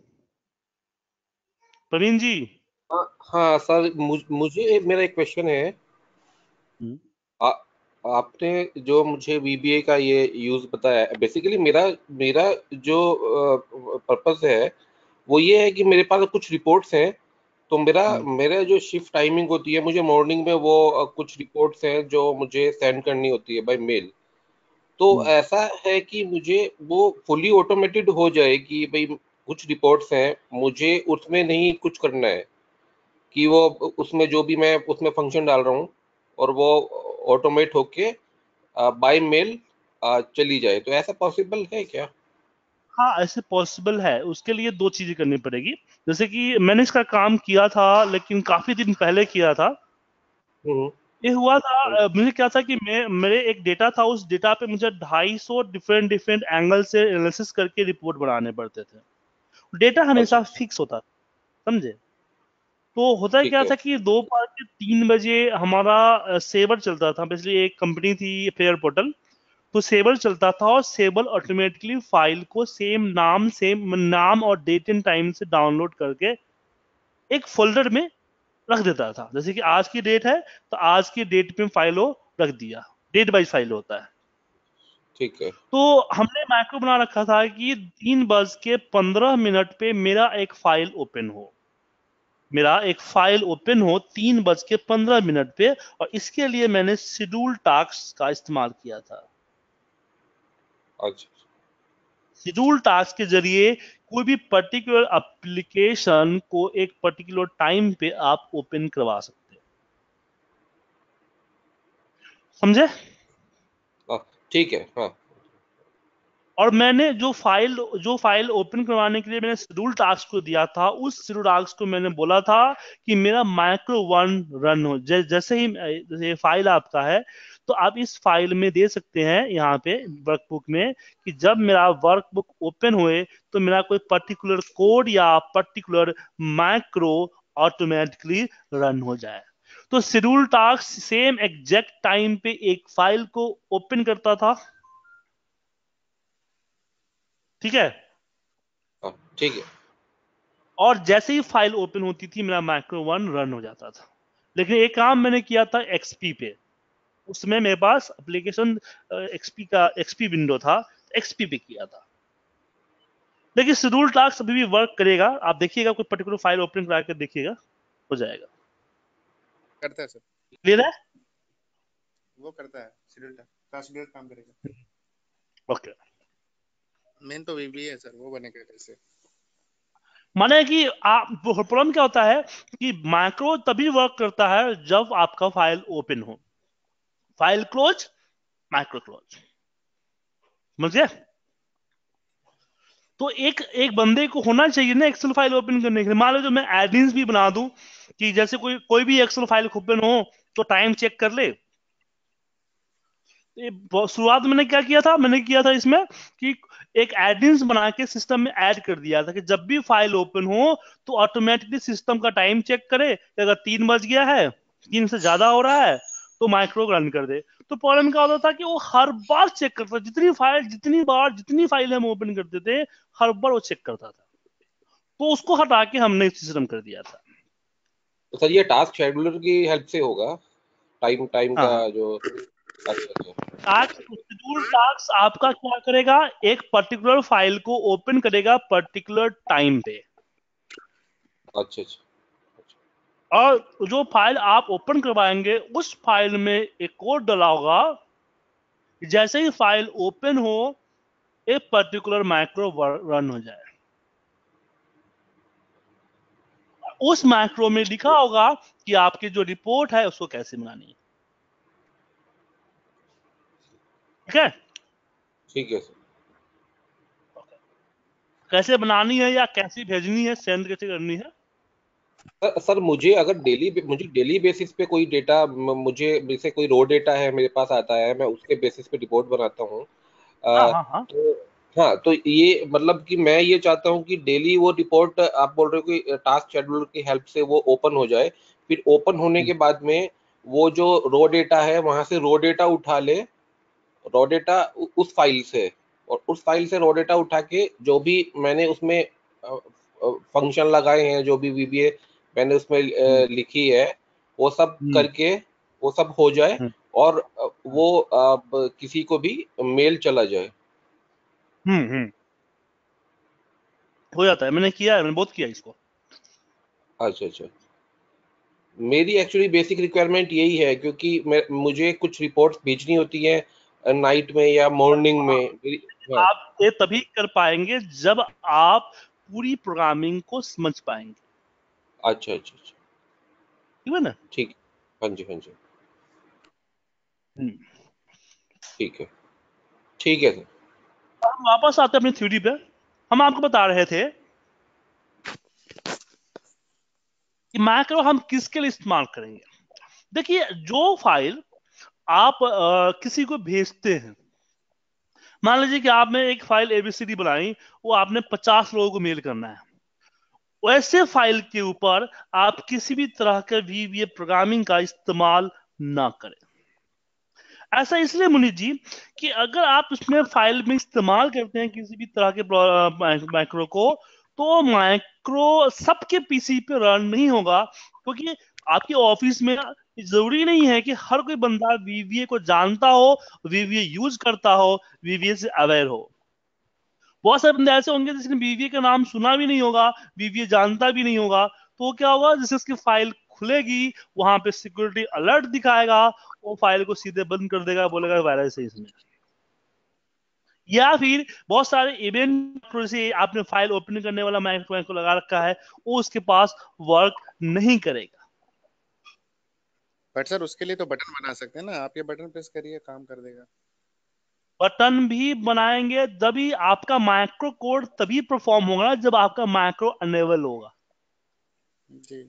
प्रवीण जी? हाँ हाँ सर, मुझ, मुझे मेरा एक क्वेश्चन है। हम्म, आ, आपने जो मुझे वीबीए का ये यूज बताया, बेसिकली मेरा मेरा जो पर्पस है वो ये है कि मेरे पास कुछ रिपोर्ट्स हैं। तो मेरा हम्म, मेरा जो शिफ्ट टाइमिंग होती है, मुझे मॉर्निंग में वो अ, कुछ रिपोर्ट्स हैं जो मुझे सेंड करनी होती है बाय मेल। तो हम्म, ऐसा है कि मुझे वो फुली ऑटोमेटेड हो जाए कि भाई कुछ रिपोर्ट्स हैं, मुझे उसमें नहीं कुछ करना है, कि वो उसमें जो भी मैं उसमें फंक्शन डाल रहा हूँ और वो ऑटोमेट होके बाय मेल चली जाए। तो ऐसा पॉसिबल है क्या? हाँ ऐसे पॉसिबल है। उसके लिए दो चीजें करनी पड़ेगी। जैसे कि मैंने इसका काम किया था, लेकिन काफी दिन पहले किया था। हम्म। ये हुआ था, अ, मुझे क्या था कि मैं मेरे एक डेटा था, उस डेटा पे मुझे ढाई सौ डिफरेंट डिफरेंट एंगल से एनालिसिस करके रिपोर्ट बनाने पड़ते थे। डेटा अच्छा, हमेशा फिक्स होता था, समझे? तो होता ठीक क्या है। था कि दोपहर के तीन बजे हमारा सेवर चलता था। बेसिकली एक कंपनी थी फेयर पोर्टल, तो सेबल चलता था, और सेबल ऑटोमेटिकली फाइल को सेम नाम सेम नाम और डेट एंड टाइम से डाउनलोड करके एक फोल्डर में रख देता था। जैसे कि आज की डेट है, तो आज की डेट में फाइल हो रख दिया, डेट वाइज फाइल होता है। ठीक है। तो हमने मैक्रो बना रखा था कि तीन बज के पंद्रह मिनट पे मेरा एक फाइल ओपन हो, मेरा एक फाइल ओपन हो तीन बज के पंद्रह मिनट पे। और इसके लिए मैंने शेड्यूल टास्क का इस्तेमाल किया था। अच्छा, शेड्यूल टास्क के जरिए कोई भी पर्टिकुलर एप्लीकेशन को एक पर्टिकुलर टाइम पे आप ओपन करवा सकते हो, समझे? हाँ, ठीक है। हाँ, और मैंने जो फाइल जो फाइल ओपन करवाने के लिए मैंने शेड्यूल टास्क को दिया था, उस शेड्यूल टास्क को मैंने बोला था कि मेरा माइक्रो वन रन हो। जै, जैसे ही जैसे ये फाइल आपका है, तो आप इस फाइल में दे सकते हैं यहाँ पे वर्कबुक में कि जब मेरा वर्कबुक ओपन हुए तो मेरा कोई पर्टिकुलर कोड या पर्टिकुलर माइक्रो ऑटोमेटिकली रन हो जाए। तो schedule task same exact time पे एक फाइल को ओपन करता था, ठीक है? हाँ, ठीक है। और जैसे ही फाइल ओपन होती थी मेरा माइक्रो वन रन हो जाता था। लेकिन एक काम मैंने किया था एक्सपी पे, उसमें मेरे पास एप्लीकेशन एक्सपी का एक्सपी विंडो था, एक्सपी पे किया था। लेकिन शेड्यूल टास्क अभी भी वर्क करेगा, आप देखिएगा, कोई पर्टिकुलर फाइल ओपन करा के देखिएगा, हो जाएगा। करता है सर, क्लियर है? वो करता है शेड्यूल का शेड्यूल काम करेगा। ओके। मेन तो वीबी है सर, वो बनेगा कैसे? माने कि आप, प्रॉब्लम क्या होता है कि माइक्रो तभी वर्क करता है जब आपका फाइल ओपन हो, फाइल क्लोज, माइक्रो क्लोज, समझे? तो एक एक बंदे को होना चाहिए ना एक्सेल फाइल ओपन करने के लिए। मान लो जो मैं एडमिन्स भी बना दूं कि जैसे कोई कोई भी एक्सेल फाइल ओपन हो तो टाइम चेक कर ले। शुरुआत मैंने क्या किया था, मैंने किया था इसमें कि एक एडिंस बना के सिस्टम में ऐड कर दिया था कि जब भी फाइल ओपन हो तो ऑटोमेटिकली सिस्टम का टाइम चेक करे कि अगर तीन बज गया है, तीन से ज्यादा हो रहा है, तो माइक्रो रन कर दे। तो प्रॉब्लम क्या होता था कि वो हर बार चेक करता, जितनी फाइल जितनी बार जितनी फाइल हम ओपन करते थे हर बार वो चेक करता था। तो उसको हटा के हमने सिस्टम कर दिया था। तो सर ये टास्क शेड्यूलर की हेल्प से होगा, टाइम टाइम हाँ का हाँ। जो, अच्छा अच्छा टास्क शेड्यूल टास्क आपका क्या करेगा, एक पर्टिकुलर फाइल को ओपन करेगा पर्टिकुलर टाइम पे, अच्छा अच्छा और जो फाइल आप ओपन करवाएंगे उस फाइल में एक कोड डला होगा, जैसे ही फाइल ओपन हो एक पर्टिकुलर माइक्रो रन हो जाए। उस माइक्रो में लिखा होगा कि आपकी जो रिपोर्ट है उसको कैसे बनानी है। ठीक है, ठीक है सर। कैसे बनानी है या कैसे भेजनी है, सेंड कैसे करनी है। सर सर मुझे अगर डेली मुझे डेली बेसिस पे कोई डेटा, मुझे जैसे कोई रो डेटा है मेरे पास आता है, मैं उसके बेसिस पे रिपोर्ट बनाता हूँ। हाँ अ, हाँ हाँ। तो हाँ, तो ये मतलब कि मैं ये चाहता हूँ कि डेली वो रिपोर्ट, आप बोल रहे हो कि टास्क शेड्यूलर की हेल्प से वो ओपन हो जाए, फिर ओपन होने के बाद में वो जो रो डेटा है वहां से रो डेटा उठा ले, रो डेटा उस फाइल से, और उस फाइल से रो डेटा उठा के जो भी मैंने उसमें फंक्शन लगाए हैं, जो भी वीबीए मैंने उसमें हम्म अ, लिखी है, वो सब हम्म करके वो सब हो जाए, हम्म और अ, वो अ, ब- किसी को भी मेल चला जाए। हम्म हम्म, हो जाता है, मैंने किया है, मैंने बहुत किया इसको। अच्छा अच्छा। मेरी एक्चुअली बेसिक रिक्वायरमेंट यही है, क्योंकि मैं मुझे कुछ रिपोर्ट्स भेजनी होती है नाइट में या मॉर्निंग में मेरी। हाँ। आप ये तभी कर पाएंगे जब आप पूरी प्रोग्रामिंग को समझ पाएंगे। अच्छा अच्छा अच्छा। ठीक है ना। ठीक। हाँ जी हाँ जी। हम्म। ठीक है। ठीक है सर। हम वापस आते हैं अपनी थ्योरी पे। हम आपको बता रहे थे कि मैक्रो हम किसके लिए इस्तेमाल करेंगे। देखिए, जो फाइल आप अ, किसी को भेजते हैं, मान लीजिए कि आपने एक फाइल एबीसीडी बनाई, वो आपने पचास लोगों को मेल करना है, वैसे फाइल के ऊपर आप किसी भी तरह के वीवीए प्रोग्रामिंग का इस्तेमाल ना करें। ऐसा इसलिए मुनीत जी कि अगर आप उसमें फाइल में इस्तेमाल करते हैं किसी भी तरह के माइक्रो को, तो माइक्रो सबके पीसी पे रन नहीं होगा, क्योंकि आपके ऑफिस में जरूरी नहीं है कि हर कोई बंदा वीवीए को जानता हो, वीवीए यूज करता हो, वीवीए से अवेयर हो। बहुत सारे बंदे ऐसे होंगे जिसने वीवीए का नाम सुना भी नहीं होगा, वीवीए जानता भी नहीं होगा, तो वो क्या होगा, जैसे उसकी फाइल खुलेगी वहां पे सिक्योरिटी अलर्ट दिखाएगा, वो फाइल को सीधे बंद कर देगा, बोलेगा वायरस है इसमें। या फिर बहुत सारे इवेंट से आपने फाइल ओपन करने वाला माइक्रो को लगा रखा है, वो उसके पास वर्क नहीं करेगा। बट सर उसके लिए तो बटन बना सकते हैं ना, आप ये बटन प्रेस करिए काम कर देगा। बटन भी बनाएंगे तभी आपका माइक्रो कोड तभी परफॉर्म होगा जब आपका माइक्रो अनेबल होगा। जी।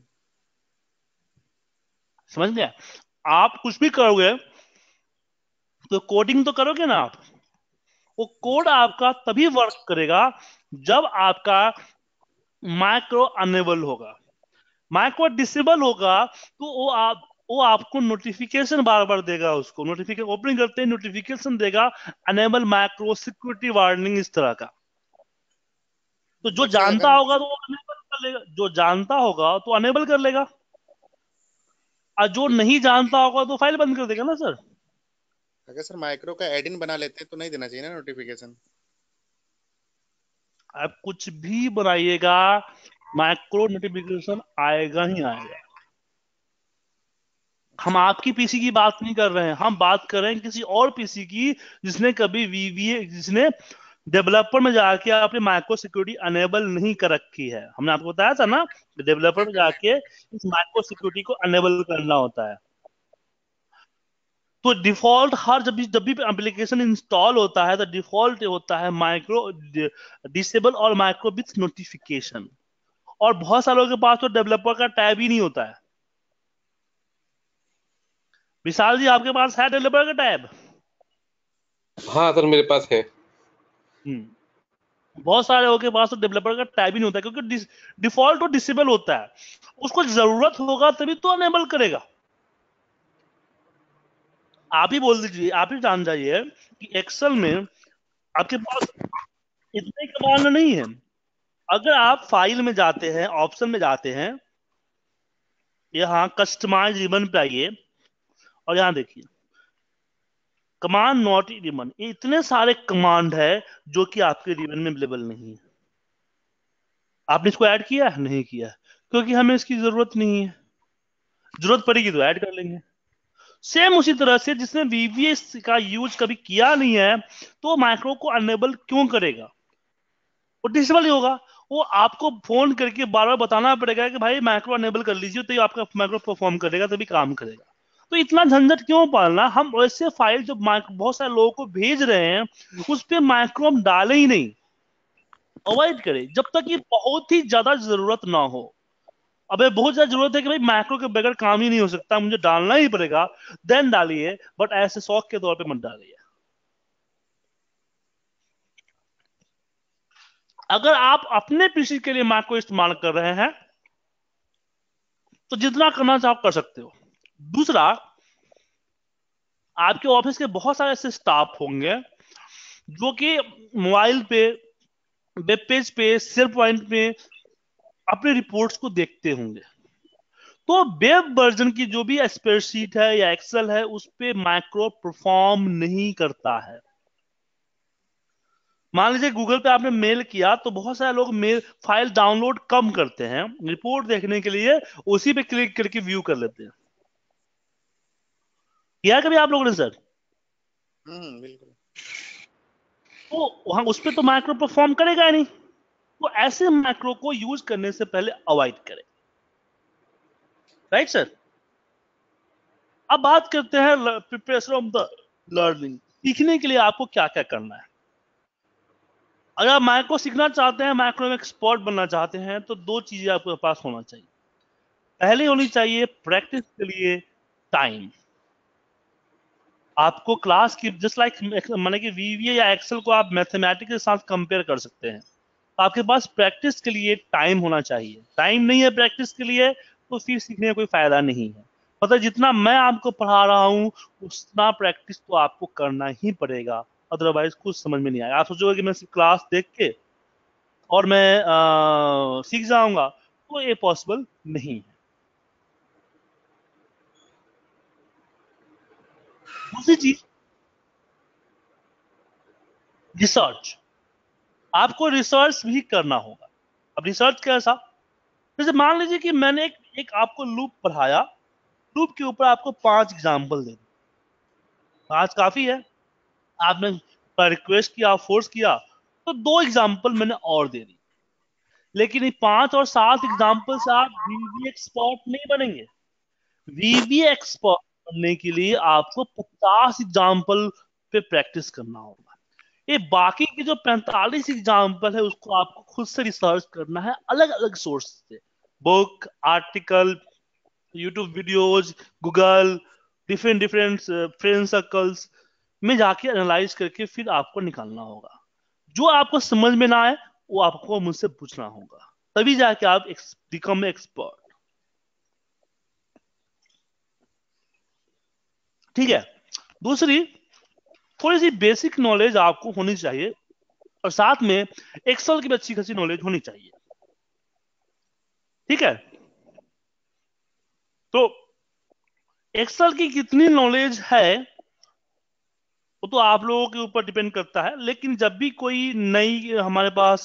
समझ गया। आप कुछ भी करोगे तो कोडिंग तो करोगे ना आप, वो कोड जी। आपका तभी वर्क करेगा जब आपका माइक्रो अनेबल होगा। माइक्रो डिसेबल होगा तो वो आप वो आपको नोटिफिकेशन बार बार देगा, उसको नोटिफिकेशन ओपनिंग करते ही नोटिफिकेशन देगा, अनेबल माइक्रो सिक्योरिटी वार्निंग इस तरह का। तो जो बट सर जानता अगर होगा तो वो अनेबल कर लेगा, जो जानता होगा तो अनेबल कर लेगा, और जो नहीं जानता होगा तो फाइल बंद कर देगा ना सर। अगर सर माइक्रो का एडिन बना लेते हैं तो नहीं देना चाहिए ना नोटिफिकेशन। आप कुछ भी बनाइएगा माइक्रो नोटिफिकेशन आएगा ही आएगा। हम अच्छा। आपकी पीसी की बात नहीं कर रहे हैं, हम बात कर रहे हैं किसी और पीसी की जिसने कभी वीवीए, जिसने डेवलपर में जाके आपने माइक्रो सिक्योरिटी अनेबल नहीं कर रखी है। हमने आपको बताया था ना, डेवलपर में जाके इस माइक्रो सिक्योरिटी को अनेबल करना होता है। तो डिफॉल्ट हर जब भी जब भी एप्लीकेशन इंस्टॉल होता है तो डिफॉल्ट होता है माइक्रो डिसेबल और माइक्रो विथ नोटिफिकेशन। और बहुत सारे लोगों के पास तो डेवलपर का टैब ही नहीं होता है। विशाल जी, आपके पास है डेवलपर का टैब? हाँ सर मेरे पास है। हम्म बहुत सारे लोगों के पास तो डेवलपर का टैब ही नहीं होता है, क्योंकि डिफॉल्ट तो डिसेबल होता है, उसको जरूरत होगा तभी तो अनेबल करेगा। आप ही बोल दीजिए, आप ही जान जाइए कि एक्सेल में आपके पास इतने कमांड नहीं है। अगर आप फाइल में जाते हैं, ऑप्शन में जाते हैं, यहाँ कस्टमाइज रिबन पे आइए और यहाँ देखिए कमांड नॉट रिबन, ये इतने सारे कमांड है जो कि आपके रिबन में अवेलेबल नहीं है। आपने इसको ऐड किया है? नहीं किया है, क्योंकि हमें इसकी जरूरत नहीं है। जरूरत पड़ेगी तो ऐड कर लेंगे। सेम उसी तरह से जिसने वीवीएस का यूज कभी किया नहीं है तो माइक्रो को अनेबल क्यों करेगा? वो डिसेबल ही होगा। वो आपको फोन करके बार बार बताना पड़ेगा कि भाई माइक्रो अनेबल कर लीजिए तो ये आपका माइक्रो परफॉर्म करेगा, तभी काम करेगा। तो इतना झंझट क्यों पालना? हम वैसे फाइल जो माइक्रो बहुत सारे लोगों को भेज रहे हैं उस पर माइक्रो हम डाले ही नहीं, अवॉइड करें जब तक ये बहुत ही ज्यादा जरूरत ना हो। अबे बहुत ज्यादा जरूरत है कि भाई मैक्रो के बगैर काम ही नहीं हो सकता, मुझे डालना ही पड़ेगा, देन डालिए, बट ऐसे शौक के तौर पे मत डालिए। अगर आप अपने पीसी के लिए मैक को इस्तेमाल कर रहे हैं तो जितना करना चाहो कर सकते हो। दूसरा, आपके ऑफिस के बहुत सारे ऐसे स्टाफ होंगे जो कि मोबाइल पे, वेब पेज पे, शेयर पॉइंट पे अपने रिपोर्ट्स को देखते होंगे। तो वेब वर्जन की जो भी स्प्रेडशीट है या एक्सेल है उस पे मैक्रो परफॉर्म नहीं करता है। मान लीजिए गूगल पे आपने मेल किया तो बहुत सारे लोग मेल फाइल डाउनलोड कम करते हैं, रिपोर्ट देखने के लिए उसी पे क्लिक करके व्यू कर लेते हैं। किया है कभी आप लोगों ने सर? हम्म बिल्कुल। तो वहां उस पे तो मैक्रो परफॉर्म करेगा ही नहीं। तो ऐसे मैक्रो को यूज करने से पहले अवॉइड करें। Right sir? अब बात करते हैं प्रिपरेशन ऑफ द लर्निंग। सीखने के लिए आपको क्या क्या करना है? अगर आप मैक्रो सीखना चाहते हैं, मैक्रो में एक्सपर्ट बनना चाहते हैं, तो दो चीजें आपके पास होना चाहिए। पहले होनी चाहिए प्रैक्टिस के लिए टाइम। आपको क्लास की जस्ट लाइक माने कि वीवीए या एक्सेल को आप मैथमेटिक्स के साथ कंपेयर कर सकते हैं। आपके पास प्रैक्टिस के लिए टाइम होना चाहिए। टाइम नहीं है प्रैक्टिस के लिए तो फिर सीखने का कोई फायदा नहीं है। मतलब जितना मैं आपको पढ़ा रहा हूं उतना प्रैक्टिस तो आपको करना ही पड़ेगा, अदरवाइज कुछ समझ में नहीं आएगा। आप सोचोगे कि मैं सिर्फ क्लास देख के और मैं आ, सीख जाऊंगा, तो ये पॉसिबल नहीं है। दूसरी चीज, रिसर्च। आपको रिसर्च भी करना होगा। अब रिसर्च कैसा? जैसे मान लीजिए कि मैंने एक, एक आपको लूप पढ़ाया, लूप के ऊपर आपको पांच एग्जाम्पल दे दी। पांच काफी है, आपने रिक्वेस्ट किया, फोर्स किया, तो दो एग्जाम्पल मैंने और दे दी। लेकिन ये पांच और सात एग्जाम्पल से आप वीवी एक्सपर्ट नहीं बनेंगे। वीवी एक्सपर्ट बनने के लिए आपको पचास एग्जाम्पल पे प्रैक्टिस करना होगा। ये बाकी की जो पैंतालीस एग्जाम्पल है उसको आपको खुद से रिसर्च करना है, अलग अलग सोर्स से, book, article, YouTube videos, Google, different different friend circles में जाके एनालाइज करके फिर आपको निकालना होगा। जो आपको समझ में ना आए वो आपको मुझसे पूछना होगा, तभी जाके आप बिकम एक्सपर्ट। ठीक है? दूसरी, थोड़ी सी बेसिक नॉलेज आपको होनी चाहिए और साथ में एक्सेल की भी अच्छी खासी नॉलेज होनी चाहिए। ठीक है? तो एक्सेल की कितनी नॉलेज है वो तो आप लोगों के ऊपर डिपेंड करता है, लेकिन जब भी कोई नई हमारे पास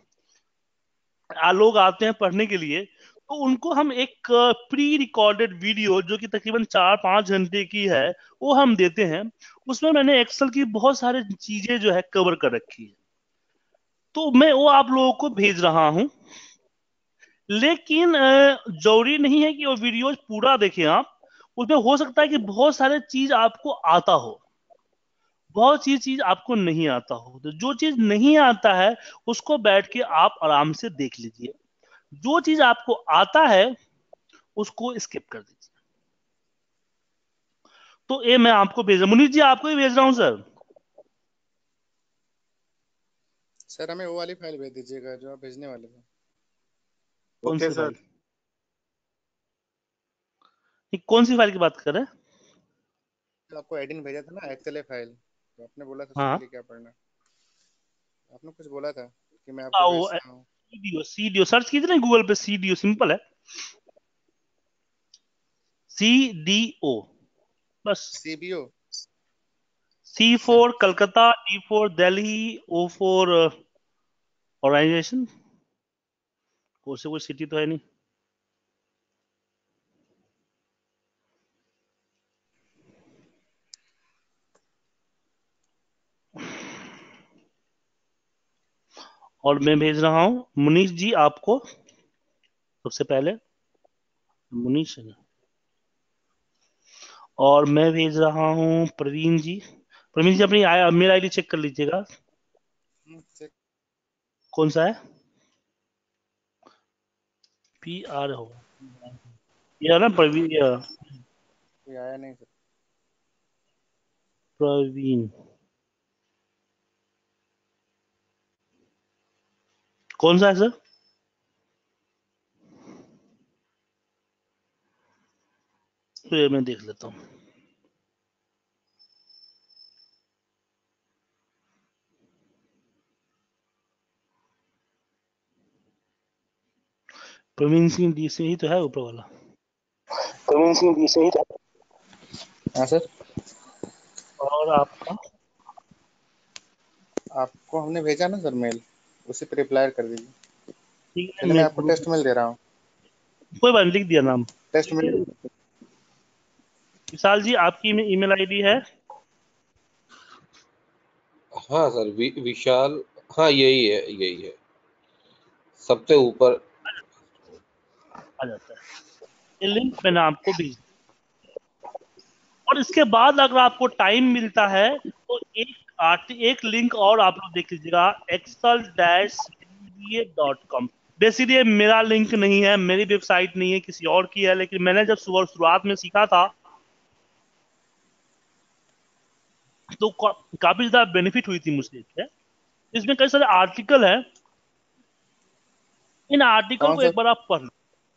लोग आते हैं पढ़ने के लिए तो उनको हम एक प्री रिकॉर्डेड वीडियो जो कि तकरीबन चार पांच घंटे की है वो हम देते हैं। उसमें मैंने एक्सेल की बहुत सारी चीजें जो है कवर कर रखी है, तो मैं वो आप लोगों को भेज रहा हूं। लेकिन जरूरी नहीं है कि वो वीडियो पूरा देखें आप। उसमें हो सकता है कि बहुत सारे चीज आपको आता हो, बहुत सी चीज आपको नहीं आता हो। तो जो चीज नहीं आता है उसको बैठ के आप आराम से देख लीजिए, जो चीज आपको आता है उसको स्किप कर दीजिए। तो ये मैं आपको भेज रहा हूं, मुनीष जी आपको ही भेज रहा हूं सर। सर हमें वो वाली फाइल भेज दीजिएगा जो आप भेजने वाले थे। कौन ओके सी सर। फाइल? ये कौन सी फाइल की बात कर रहे हैं? तो आपको एडिन भेजा था ना एक्सएल फाइल, तो आपने बोला था उसके हाँ, लिए क्या पढ़ना। आपने कुछ बोला था कि मैं आ, आपको वो भेजता हूँ। सीडीओ सीडीओ सर्च कीजिए ना गूगल पे, सीडीओ सिंपल है, सीडीओ बस। सीबीओ। सी अच्छा। For Calcutta, D for Delhi, O for organisation, कोई से कोई सिटी तो है नहीं। और मैं भेज रहा हूं मुनीष जी आपको, सबसे पहले मुनीष है ना? और मैं भेज रहा हूं प्रवीण जी। प्रवीण जी अपनी मेल आईडी चेक कर लीजिएगा, हम्म, चेक। कौन सा है? पी आर होगा ये है ना, प्रवीण, ये कोई आया नहीं सर। प्रवीण कौन सा है सर? तो ये मैं देख लेता हूँ। प्रवीण सिंह डी से ही तो है ऊपर वाला। प्रवीण सिंह जी सही था। हाँ सर। और आपका आपको हमने भेजा ना सर मेल, उसी पे रिप्लाई कर दीजिए। ठीक है, चलिए मैं मैं आपको ग्रुप टेस्ट मेल दे रहा हूँ। कोई बात नहीं, लिख दिया नाम। Test mail. विशाल जी आपकी ईमेल आईडी है? हाँ सर, वि, विशाल, हाँ यही है, यही है सबसे ऊपर। आ जाता है, ये लिंक मैंने आपको भेज दिया। और इसके बाद अगर आपको टाइम मिलता है तो एक आर्ट एक लिंक और आप लोग देख लीजिएगा, Excel dash dot com. Basically ये मेरा लिंक नहीं है, मेरी वेबसाइट नहीं है, किसी और की है, लेकिन मैंने जब शुरू- शुरुआत में सीखा था तो का, काफी ज्यादा बेनिफिट हुई थी मुझे इससे। इसमें कई सारे आर्टिकल हैं, इन आर्टिकल कौन को सा? एक बार आप पढ़ लो।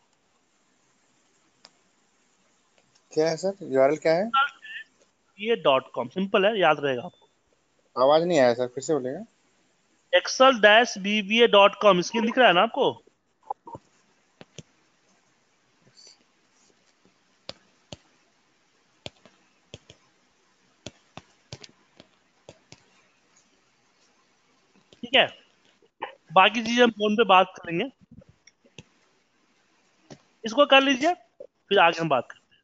क्या है सर, यूआरएल क्या है? ये डॉट कॉम सिंपल है, याद रहेगा आपको। आवाज नहीं आया सर, फिर से बोलेगा। Excel dash BBA dot com screen दिख रहा है ना आपको? ठीक है, बाकी चीजें हम फोन पे बात करेंगे, इसको कर लीजिए फिर आगे हम बात करें।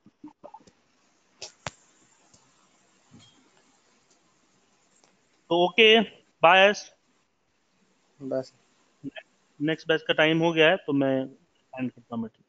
तो ओके, बाय। बस। नेक्स्ट बैच का टाइम हो गया है तो मैं एंड करता हूँ।